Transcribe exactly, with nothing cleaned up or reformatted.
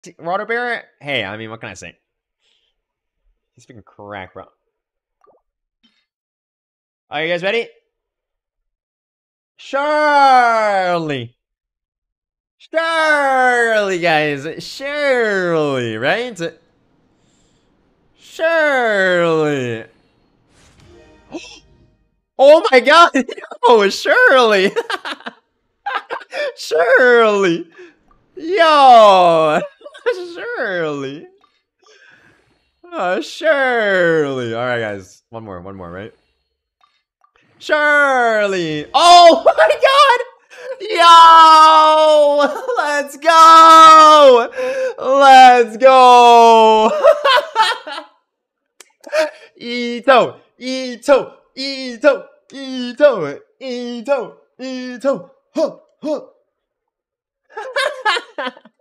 Water Bear? Hey, I mean, what can I say? He's speaking crack, bro. Are you guys ready? Surely. Surely, guys. Surely, right? Surely. Oh my god! Oh, surely! Surely! Yo! Surely! Oh, surely! Alright, guys. One more, one more, right? Surely! Oh my god! Yo! Let's go! Let's go! ITTO! ITTO! ITTO! ITTO! ITTO! ITTO! Huh! Huh!